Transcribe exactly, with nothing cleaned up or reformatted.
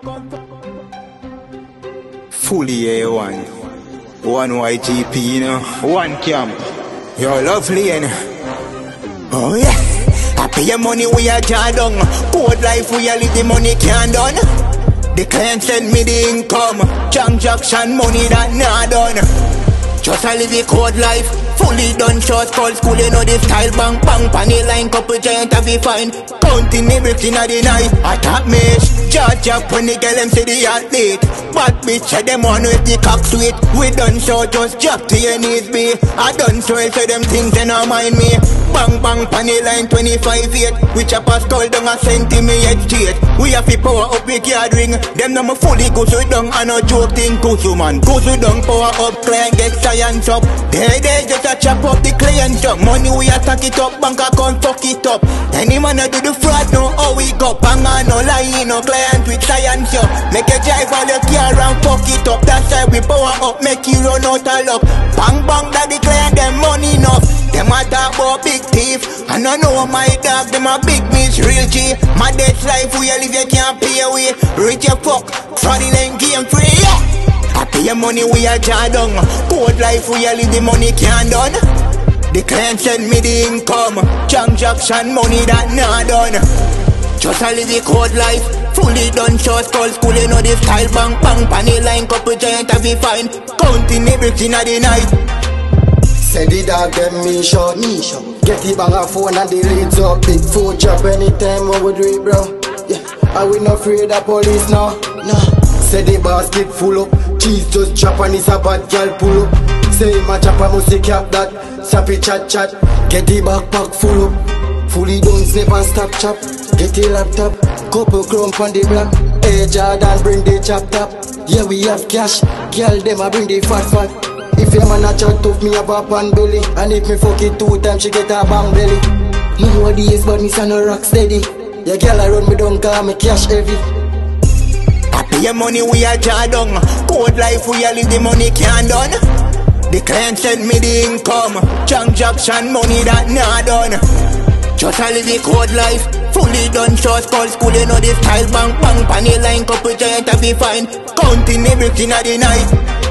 Fully A one. One Y G P, you know. One camp. You're lovely, you know. Oh yeah. I pay your money, we are jar down. Code life, we are live the money can't done. The client send me the income. Transaction money that not done. Just I live the code life. Fully done short call school, you know the style. Bang bang, panny line, couple giant have be fine. Counting everything of the night. Attack mesh, judge up when the girl them say the athlete. Bad bitch, I them on with the cock sweet. We done so just drop to your knees, be. I done so I say them things they not mind me. Bang bang, panny line twenty-five eight. We chop a skull down a centimeter straight. We have to power up with yard ring. Them no me fully go so down and no joke thing. Go so man, go so down, power up, client get science up. They they just a chop up the client up. Money we a stack it up, bank account fuck it up. Any man a do the fraud, no how we go. Bang on no lie, no client with science up. Make a drive all your car and fuck it up. That's why we power up, make you run out of luck. Bang bang that the client them money enough. Them a talk about big thief. I don't know my dog, them a big miss real G. My death life we a live you can't pay away. Rich your fuck, sorry then game free, yeah. I pay your money, we a jar down. Code life, we a live the money can't done. The client send me the income. Transaction money that not done. Just a live the code life. Fully done short call school, you know the style. Bang bang, panny line, couple giant have be fine. Counting everything of the night. Say the dog them me shot, me shot. Get the bang a phone and the leads up. Big food drop anytime when we do it, bro. Yeah, I we not afraid of police now. Nah. Say the basket full up. Cheese just drop and it's a bad girl pull up. Say my chopper must cap that. Sappy chat chat. Get the backpack full up. Fully done never stop chop. Get the laptop. Couple crump on the block. Hey Jordan bring the chop top. Yeah we have cash. Girl them a bring the fat fat. If your man a chat tough me have a pan belly. And if me fuck it two times she get a bang belly. Nowadays but me son no rock steady. Yeah girl I run me down cause me cash heavy. Pay your money, we a jar down. Code life, we a live the money can't done. The client send me the income. Transaction money that not done. Just a live the code life. Fully done short call school, you know the style. Bang bang, panny line, couple giant have be fine. Counting everything of the night.